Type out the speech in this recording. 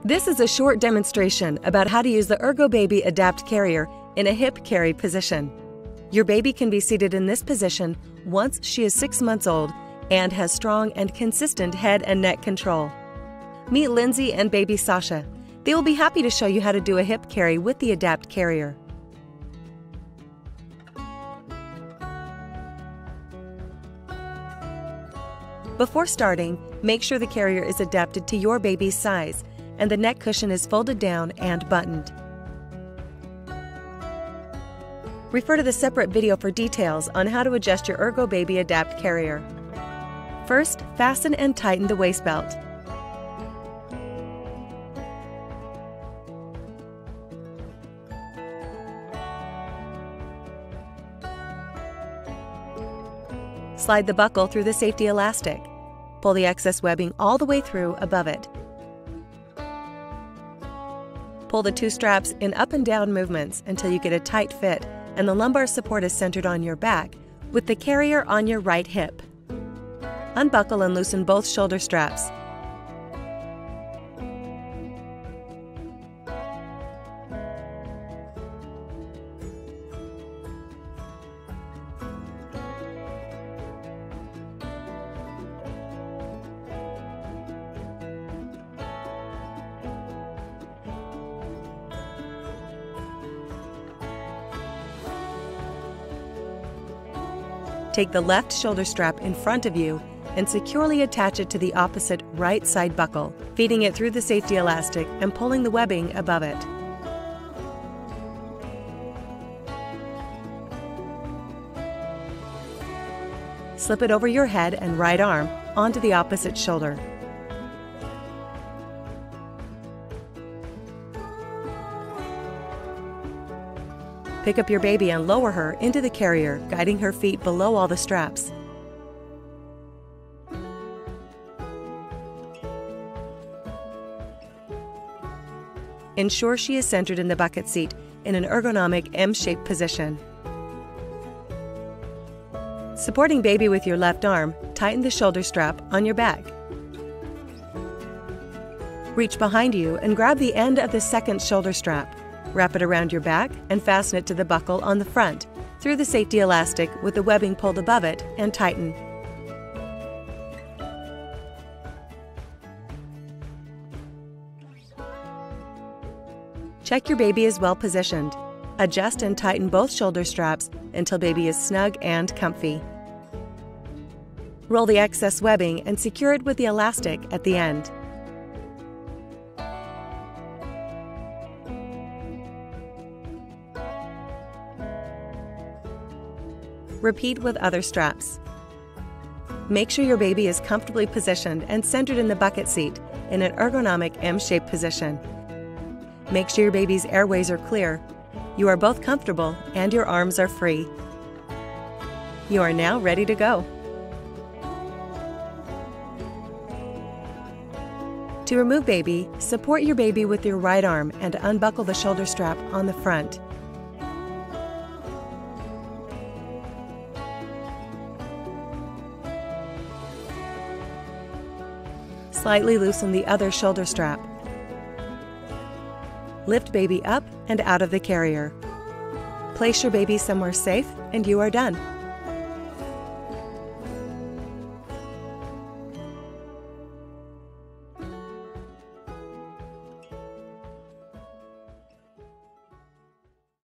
This is a short demonstration about how to use the ErgoBaby Adapt carrier in a hip carry position. Your baby can be seated in this position once she is 6 months old and has strong and consistent head and neck control. Meet Lindsay and baby Sasha. They will be happy to show you how to do a hip carry with the Adapt carrier. Before starting, make sure the carrier is adapted to your baby's size and the neck cushion is folded down and buttoned. Refer to the separate video for details on how to adjust your ErgoBaby Adapt carrier. First, fasten and tighten the waist belt. Slide the buckle through the safety elastic. Pull the excess webbing all the way through above it. Pull the 2 straps in up and down movements until you get a tight fit and the lumbar support is centered on your back with the carrier on your right hip. Unbuckle and loosen both shoulder straps. Take the left shoulder strap in front of you and securely attach it to the opposite right side buckle, feeding it through the safety elastic and pulling the webbing above it. Slip it over your head and right arm onto the opposite shoulder. Pick up your baby and lower her into the carrier, guiding her feet below all the straps. Ensure she is centered in the bucket seat in an ergonomic M-shaped position. Supporting baby with your left arm, tighten the shoulder strap on your back. Reach behind you and grab the end of the second shoulder strap. Wrap it around your back and fasten it to the buckle on the front, through the safety elastic with the webbing pulled above it and tighten. Check your baby is well positioned. Adjust and tighten both shoulder straps until baby is snug and comfy. Roll the excess webbing and secure it with the elastic at the end. Repeat with other straps. Make sure your baby is comfortably positioned and centered in the bucket seat in an ergonomic M-shaped position. Make sure your baby's airways are clear. You are both comfortable and your arms are free. You are now ready to go. To remove baby, support your baby with your right arm and unbuckle the shoulder strap on the front. Slightly loosen the other shoulder strap. Lift baby up and out of the carrier. Place your baby somewhere safe and you are done.